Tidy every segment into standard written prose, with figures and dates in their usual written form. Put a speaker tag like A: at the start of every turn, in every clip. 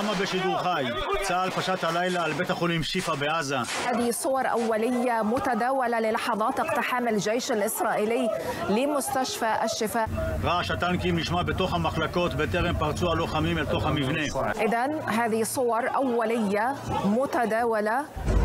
A: דרמה בשידור חי. צה"ל פשט הלילה על בית החולים שיפא בעזה.
B: هذه صور أولية متداولة للحظات اقتحام الجيش الإسرائيلي لمستشفى الشفاء.
A: רעש הטנקים נשמע בתוך המחלקות בטרם פרצו הלוחמים אל תוך המבנה.
B: إذن هذه صور أولية متداولة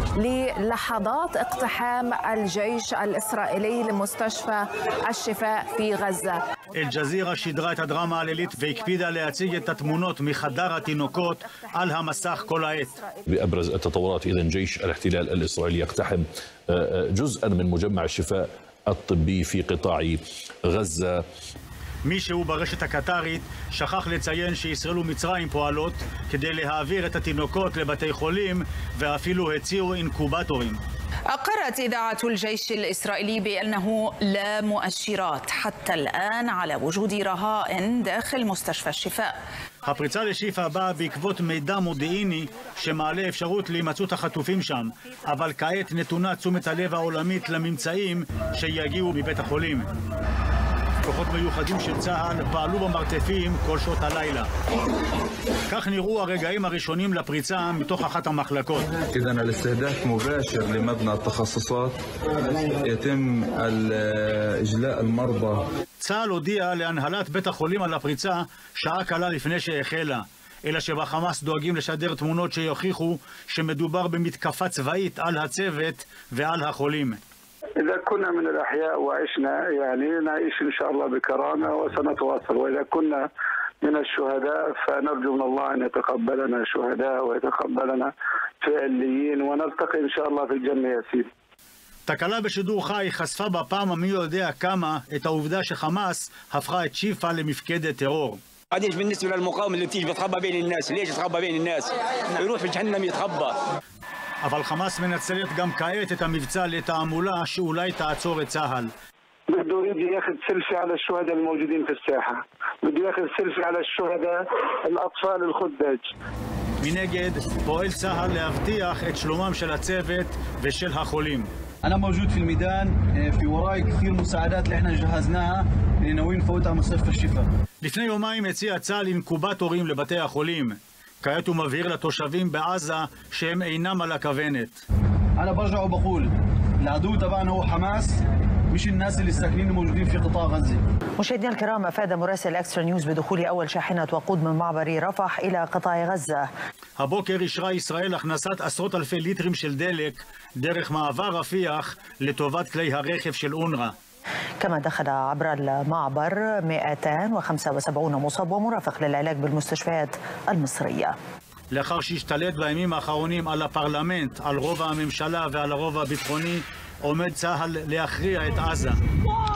B: للحظات اقتحام الجيش الإسرائيلي لمستشفى الشفاء في غزة.
A: אל-ג'זירה שידרה את הדרמה הלילית והקפידה להציג את התמונות מחדר התינוקות על המסך כל העת.
C: بأبرز التطورات إذن جيش الاحتلال الإسرائيلي يقتحم جزءا من مجمع الشفاء الطبي في قطاع غزة.
A: מישהו ברשת הקטרית שכח לציין שישראל ומצרים פועלות כדי להעביר את התינוקות לבתי חולים ואפילו הציעו אינקובטורים.
D: أقرت إذاعة الجيش الإسرائيلي بأنه لا مؤشرات حتى الآن على وجود رهائن داخل مستشفى الشفاء.
A: הפריצה לשיפא באה בעקבות מידע מודיעיני שמעלה אפשרות להימצאות החטופים שם, אבל כעת נתונה תשומת הלב העולמית לממצאים שיגיעו מבית החולים. כוחות מיוחדים של צה"ל פעלו במרתפים כל שעות הלילה. כך נראו הרגעים הראשונים לפריצה מתוך אחת המחלקות.
E: إذن الاستهداف مباشر لمبنى التخصصات يتم إجلاء المرضى.
A: צה"ל הודיע להנהלת בית החולים על הפריצה שעה קלה לפני שהחלה, אלא שבחמאס דואגים לשדר תמונות שיוכיחו שמדובר במתקפה צבאית על הצוות ועל החולים.
F: إذا كنا من الأحياء وعشنا يعني نعيش إن شاء الله بكرامة وسنتواصل، وإذا كنا من الشهداء فنرجو من الله أن يتقبلنا شهداء ويتقبلنا فعليين ونلتقي إن شاء الله في الجنة يا سيدي.
A: תקלה בשידור חי חשפה בפעם המי יודע כמה את העובדה שחמאס הפכה את שיפא למפקדת טרור.
G: قديش بالنسبة للمقاومة اللي بتيجي بتخبى بين الناس، ليش تخبى بين الناس؟ يروح في جهنم يتخبى.
A: אבל חמאס מנצלת גם כעת את המבצע לתעמולה שאולי תעצור את צה"ל.
F: بده يريد ياخذ سيلفي على الشهداء الموجودين في الساحة، بده ياخذ سيلفي على الشهداء الأطفال الخدج.
A: מנגד, פועל צה"ל להבטיח את שלומם של הצוות ושל החולים.
H: أنا موجود في الميدان في وراي كثير مساعدات اللي احنا جهزناها اللي ناويين نفوتها مستشفى الشفاء.
A: לפני יומיים הציע צה"ל אינקובטורים לבתי החולים. כעת הוא מבהיר לתושבים בעזה שהם אינם על הכוונת.
H: أنا برجع وبقول العدو تبعنا هو حماس مش الناس اللي ساكنين موجودين في قطاع غزة.
I: مشاهدينا الكرام، أفاد مراسل إكسترا نيوز بدخول أول شاحنة وقود من معبر رفح إلى قطاع غزة.
A: הבוקר אישרה ישראל הכנסת עשרות אלפי ליטרים של דלק דרך מעבר רפיח לטובת כלי הרכב של אונר"א.
I: كما دخل عبر المعبر 275 مصاب ومرافق للعلاج بالمستشفيات المصرية.
A: לאחר שהשתלט בימים האחרונים על הפרלמנט, על רוב הממשלה ועל הרוב הביטחוני, עומד צה"ל להכריע את עזה.